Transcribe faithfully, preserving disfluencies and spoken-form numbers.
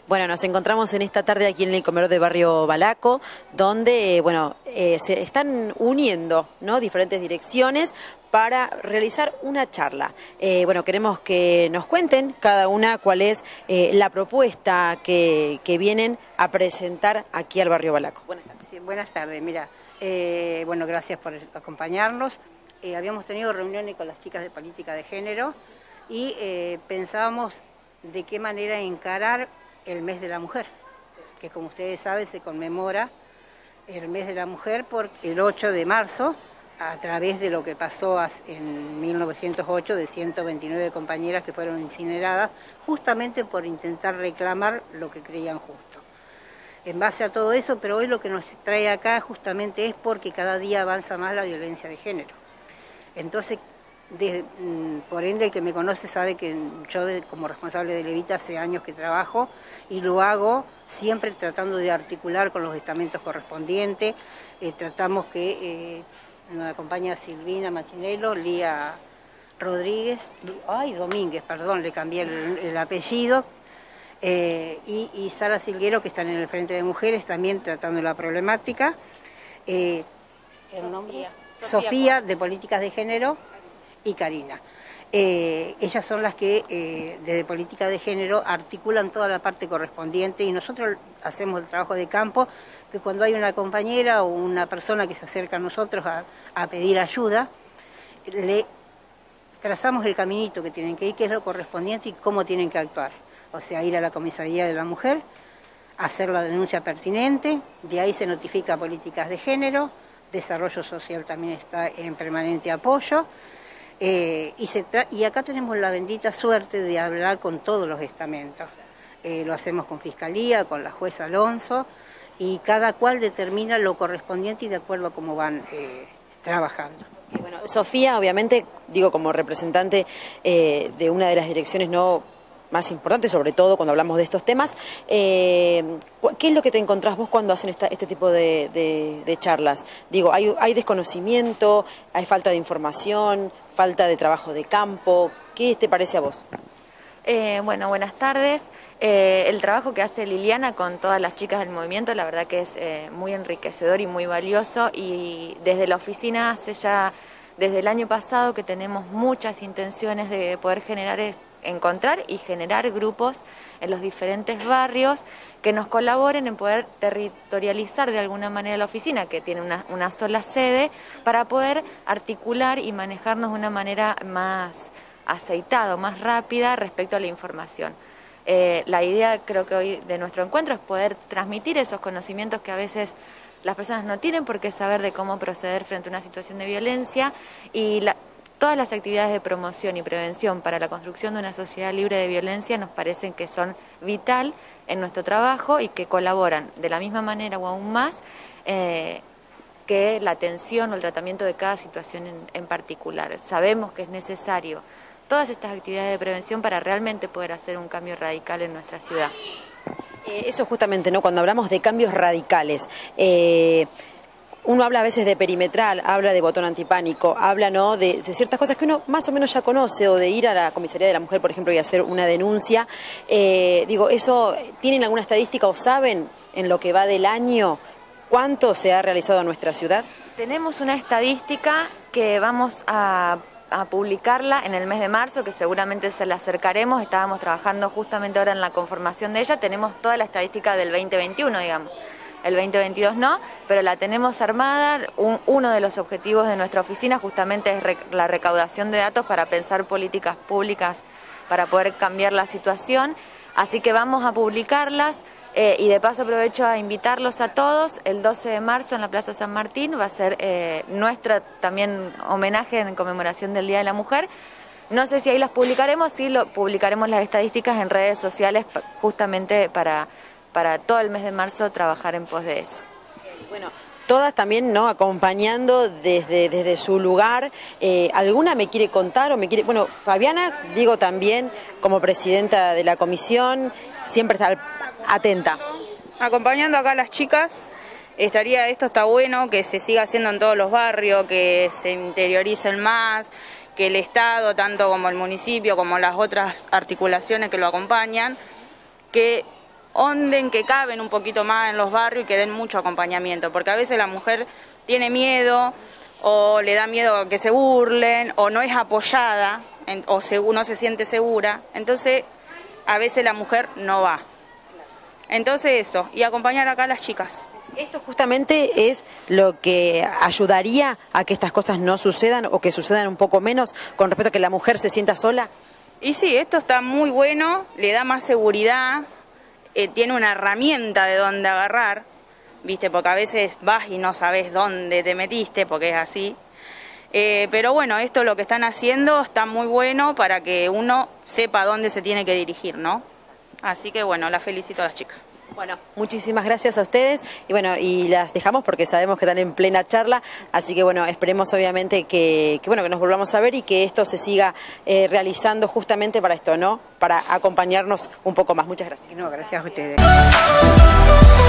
Bueno, nos encontramos en esta tarde aquí en el comedor de Barrio Balaco, donde bueno, eh, se están uniendo, ¿no?, diferentes direcciones para realizar una charla. Eh, bueno, queremos que nos cuenten cada una cuál es eh, la propuesta que, que vienen a presentar aquí al Barrio Balaco. Buenas tardes. Sí, buenas tardes, mira, eh, bueno, gracias por acompañarnos. Eh, habíamos tenido reuniones con las chicas de política de género y eh, pensábamos de qué manera encarar el mes de la mujer, que como ustedes saben se conmemora el mes de la mujer por el ocho de marzo, a través de lo que pasó en mil novecientos ocho de ciento veintinueve compañeras que fueron incineradas, justamente por intentar reclamar lo que creían justo. En base a todo eso, pero hoy lo que nos trae acá justamente es porque cada día avanza más la violencia de género. Entonces, de, por ende, el que me conoce sabe que yo de, como responsable de Levita hace años que trabajo y lo hago siempre tratando de articular con los estamentos correspondientes. Eh, tratamos que eh, nos acompaña Silvina Machinello, Lía Rodríguez, ay Domínguez, perdón, le cambié el, el apellido, eh, y, y Sara Silguero, que están en el Frente de Mujeres también tratando la problemática. Eh, ¿El nombre? Sofía, Sofía de Políticas de Género, y Karina. Eh, ellas son las que eh, desde política de género articulan toda la parte correspondiente y nosotros hacemos el trabajo de campo, que cuando hay una compañera o una persona que se acerca a nosotros a, a pedir ayuda, le trazamos el caminito que tienen que ir, qué es lo correspondiente y cómo tienen que actuar. O sea, ir a la comisaría de la mujer, hacer la denuncia pertinente, de ahí se notifica a políticas de género, desarrollo social también está en permanente apoyo. Eh, y, se y acá tenemos la bendita suerte de hablar con todos los estamentos. Eh, lo hacemos con Fiscalía, con la jueza Alonso, y cada cual determina lo correspondiente y de acuerdo a cómo van eh, trabajando. Y bueno, Sofía, obviamente, digo, como representante eh, de una de las direcciones no más importantes, sobre todo cuando hablamos de estos temas, eh, ¿qué es lo que te encontrás vos cuando hacen esta, este tipo de, de, de charlas? Digo, ¿hay, hay desconocimiento, hay falta de información, falta de trabajo de campo? ¿Qué te parece a vos? Eh, bueno, buenas tardes. Eh, el trabajo que hace Liliana con todas las chicas del movimiento, la verdad que es eh, muy enriquecedor y muy valioso, y desde la oficina hace ya, desde el año pasado, que tenemos muchas intenciones de poder generar, encontrar y generar grupos en los diferentes barrios que nos colaboren en poder territorializar de alguna manera la oficina, que tiene una, una sola sede, para poder articular y manejarnos de una manera más aceitada, más rápida respecto a la información. Eh, la idea, creo que hoy de nuestro encuentro, es poder transmitir esos conocimientos que a veces las personas no tienen por qué saber de cómo proceder frente a una situación de violencia, y la, todas las actividades de promoción y prevención para la construcción de una sociedad libre de violencia nos parecen que son vital en nuestro trabajo y que colaboran de la misma manera o aún más eh, que la atención o el tratamiento de cada situación en, en particular. Sabemos que es necesario todas estas actividades de prevención para realmente poder hacer un cambio radical en nuestra ciudad. Eh, eso justamente, ¿no? Cuando hablamos de cambios radicales, eh, uno habla a veces de perimetral, habla de botón antipánico, habla, ¿no?, de, de ciertas cosas que uno más o menos ya conoce, o de ir a la comisaría de la mujer, por ejemplo, y hacer una denuncia. Eh, digo, ¿eso tienen alguna estadística o saben en lo que va del año cuánto se ha realizado en nuestra ciudad? Tenemos una estadística que vamos a a publicarla en el mes de marzo, que seguramente se la acercaremos. Estábamos trabajando justamente ahora en la conformación de ella. Tenemos toda la estadística del veinte veintiuno, digamos. El veinte veintidós no, pero la tenemos armada. Un, uno de los objetivos de nuestra oficina justamente es rec la recaudación de datos para pensar políticas públicas para poder cambiar la situación. Así que vamos a publicarlas. Eh, y de paso aprovecho a invitarlos a todos. El doce de marzo en la Plaza San Martín va a ser eh, nuestra también homenaje en conmemoración del Día de la Mujer. No sé si ahí las publicaremos, sí lo, publicaremos las estadísticas en redes sociales justamente para, para todo el mes de marzo trabajar en pos de eso. Bueno, todas también, ¿no?, acompañando desde, desde su lugar. Eh, ¿Alguna me quiere contar o me quiere...? Bueno, Fabiana, digo también, como presidenta de la comisión, siempre está al atenta. Acompañando acá a las chicas, estaría, esto está bueno, que se siga haciendo en todos los barrios, que se interioricen más, que el Estado, tanto como el municipio, como las otras articulaciones que lo acompañan, que onden, que caben un poquito más en los barrios y que den mucho acompañamiento, porque a veces la mujer tiene miedo o le da miedo que se burlen o no es apoyada en, o se, no se siente segura, entonces a veces la mujer no va. Entonces eso, y acompañar acá a las chicas. Esto justamente es lo que ayudaría a que estas cosas no sucedan o que sucedan un poco menos con respecto a que la mujer se sienta sola. Y sí, esto está muy bueno, le da más seguridad, eh, tiene una herramienta de dónde agarrar, ¿viste? Porque a veces vas y no sabes dónde te metiste, porque es así. Eh, pero bueno, esto lo que están haciendo está muy bueno para que uno sepa dónde se tiene que dirigir, ¿no? Así que bueno, la felicito a las chicas. Bueno, muchísimas gracias a ustedes y bueno, y las dejamos porque sabemos que están en plena charla, así que bueno, esperemos obviamente que, que bueno, que nos volvamos a ver y que esto se siga eh, realizando justamente para esto, ¿no? Para acompañarnos un poco más. Muchas gracias. No, gracias a ustedes.